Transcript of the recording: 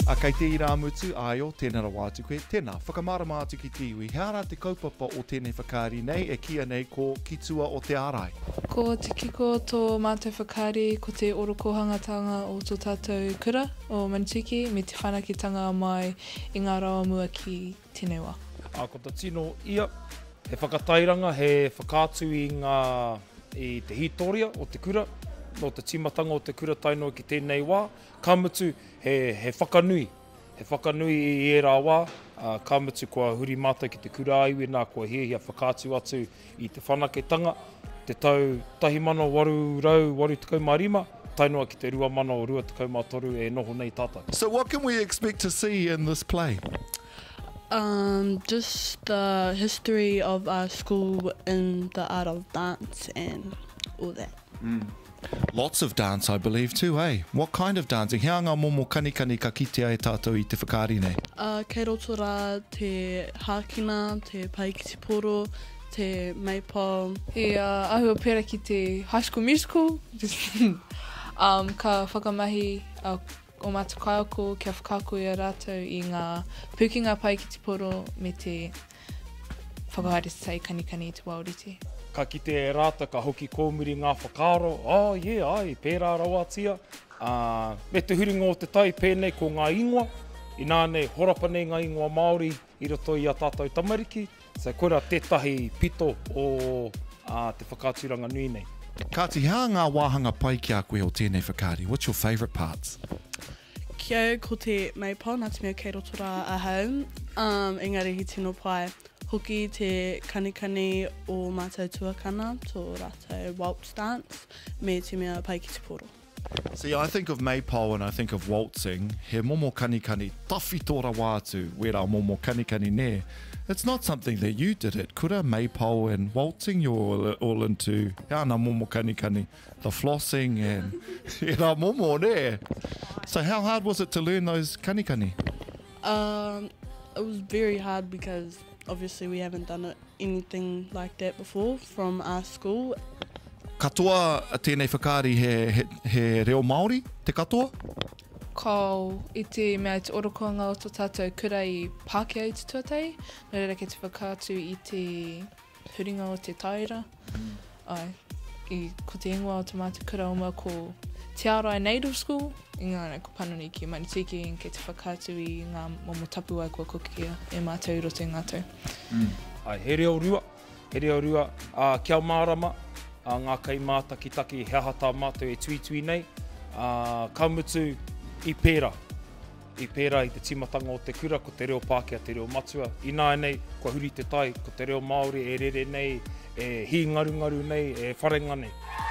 Kei te ira mutu, aio, tēnā rawa atu koe, tēnā, whakamārama atu ki te iwi. Hea rā te kaupapa o tēnei whakaari nei, e kia nei ko kitua o Te Arai. Ko te kiko tō mātou whakaari, ko te orokohangatanga o tō tātou kura o Manutuke, me te whanakitanga mai i ngā rawa mua ki tēnei wā. Ko ta tino ia, he whakatairanga, he whakātu i te hitoria o te kura, no te timatanga o te kura tainoa ki tēnei wā. Ka mutu he whakanui. He whakanui i e rā wā. Ka mutu kua huri mātai ki te kura aiwi nā kua hia whakātu atu i te whanaketanga. Te tau 1885, tainoa ki te 2023 e noho nei tātai. So what can we expect to see in this play? Just the history of our school and the art of dance and all that. Lots of dance, I believe, too, eh? What kind of dancing? Hea ngā momo kanikani ka kitea e tātou I te whakaari nei? Kei roto rā te hākina, te pai ki te poro, te maipō. He ahua pera ki te High School Musical. Ka whakamahi o mātou kaiako kia whakako I a rātou I ngā pukinga pai ki te poro me te whakahaere sei kanikani I te wauriti. Ka kite e rāta, ka hoki kōmuri ngā whakaaro, ai, pērā rawatia. Me te huringa o te tai pēnei ko ngā ingoa, I nānei horapa nei ngā ingoa Māori I roto I a tātou Tamariki, so koera tētahi pito o te whakāturanga nui nei. Kāti, hea ngā wāhanga pai ki a koe o tēnei whakaari? What's your favourite parts? Kia ko te maipō, nā te mea kei roto rā ahau. Engari hi tino pai. Hoki te kanikani o mātou tuakana, tō rātou waltz dance, me te mea pai ki te poro. See, I think of maypole and I think of waltzing. He momo kanikani, tawhi tōra wātu, wera momo kanikani ne. It's not something that you did it. Kura, maypole and waltzing, you're all into hea na momo kanikani, the flossing and hea momo ne. So how hard was it to learn those kanikani? It was very hard because obviously we haven't done anything like that before from our school. Katoa tēnei whakaari he reo Māori, te katoa? Ko I te mea te orokoanga o tō tātou kura I Pākehā I te tuatai, nō reira ke te whakātu I te huringa o te taira. Ko te ingoa o te mātou kura o mua ko Te Arai Native School, I ngā ko panoni ki Manutuke, ke te whakātu I ngā momo tapu ai kua kukia e mātou I roto I ngātou. He reo rua, kia mārama, ngā kai mātakitaki he hata mātou e tuitui nei, ka mutu I pēra I te timatanga o te kura, ko te reo Pākehā, te reo matua. I nā nei, kua huri te tai, ko te reo Māori e rere nei, e hi ngaru nei, e wharenga nei.